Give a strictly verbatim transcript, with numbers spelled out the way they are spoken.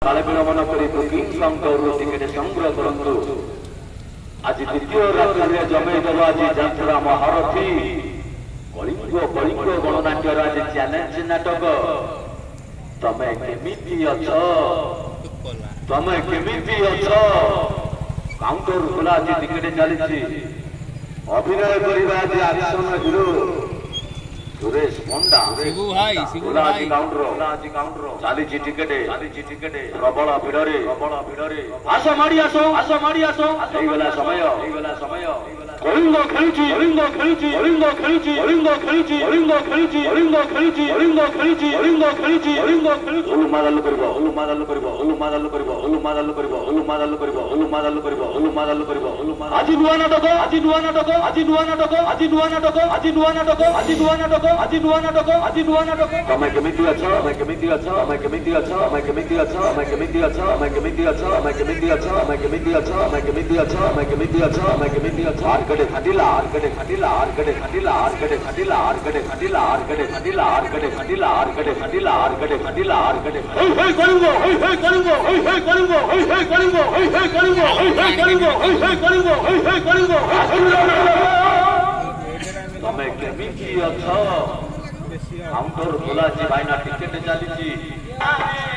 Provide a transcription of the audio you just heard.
काले विलंबन करी booking counter ticket संग्रह करंतु। आज द्वितीय रात्रि जमे देव आज यात्रा महारथी कलिंग कलिंग गणनाट्यर आज चैलेंज नाटक तमे केमिति अछ तमे केमिति अछ काउंटर खुला आज टिकेट चली अभिनय करवा आज एक्शन हिरो सुरेश पंडा शिबू भाई शिबू भाई काउंटर आज काउंटर चाली टिकेट चाली टिकेट प्रबल भिड़रे प्रबल भिड़रे आस माड़ी आसो आस माड़ी आसो एई गला समय एई गला समय कलिंग खेलुची कलिंग खेलुची कलिंग खेलुची कलिंग खेलुची कलिंग खेलुची कलिंग खेलुची कलिंग खेलुची कलिंग खेलुची कलिंग खेलुची ओलु मादल करबो ओलु मादल करबो ओलु मादल करबो ओलु मादल करबो ओलु मादल करबो ओलु मादल करबो ओलु मादल करबो ओलु मादल आज दुआ नाटक आज दुआ नाटक आज दुआ नाटक आज दुआ नाटक आज दुआ नाटक आज दुआ नाटक आज दुआ नाटक आज दुआ नाटक तमे केमिति अछ तमे केमिति अछ तमे केमिति अछ तमे केमिति अछ तमे केमिति अछ तमे केमिति अछ तमे केमिति अछ तमे केमिति अछ तमे केमिति अछ तमे केमिति अछ तमे केमिति अछ आरकटे खटिला आरकटे खटिला आरकटे खटिला आरकटे खटिला आरकटे खटिला आरकटे खटिला आरकटे खटिला आरकटे खटिला आरकटे खटिला आरकटे होय होय करिंगो होय होय करिंगो होय होय करिंगो होय होय करिंगो होय होय करिंगो होय होय करिंगो होय होय करिंगो होय होय करिंगो तमे केमिति अछ काउंटर खोला भाईना टिकेट चली